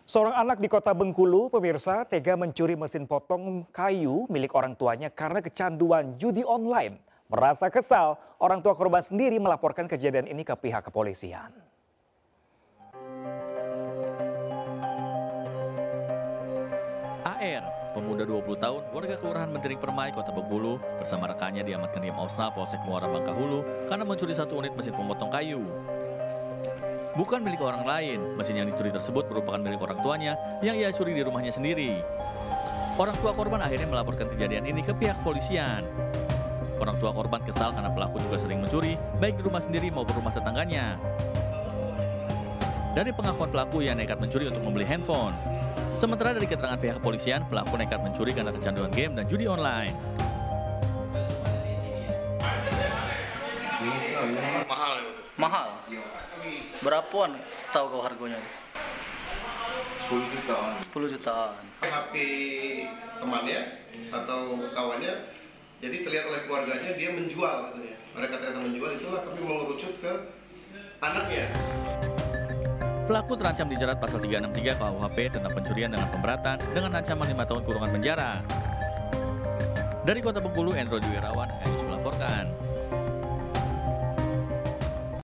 Seorang anak di kota Bengkulu, pemirsa, tega mencuri mesin potong kayu milik orang tuanya karena kecanduan judi online. Merasa kesal, orang tua korban sendiri melaporkan kejadian ini ke pihak kepolisian. AR, pemuda 20 tahun, warga Kelurahan Mentering Permai, Kota Bengkulu, bersama rekannya diamankan di Mapolsek Muara Bangkahulu karena mencuri satu unit mesin pemotong kayu. Bukan milik orang lain, mesin yang dicuri tersebut merupakan milik orang tuanya yang ia curi di rumahnya sendiri. Orang tua korban akhirnya melaporkan kejadian ini ke pihak kepolisian. Orang tua korban kesal karena pelaku juga sering mencuri, baik di rumah sendiri maupun rumah tetangganya. Dari pengakuan pelaku, ia nekat mencuri untuk membeli handphone. Sementara dari keterangan pihak kepolisian, pelaku nekat mencuri karena kecanduan game dan judi online. Mahal. Berapaan tahu kau harganya? 10 jutaan. 10 jutaan. HP temannya atau kawannya, jadi terlihat oleh keluarganya dia menjual gitu ya. Mereka ternyata menjual, itulah kami mengerucut ke anaknya. Pelaku terancam dijerat pasal 363 KUHP tentang pencurian dengan pemberatan dengan ancaman 5 tahun kurungan penjara. Dari Kota Bengkulu, Endro Dwi Wirawan, Ayus melaporkan.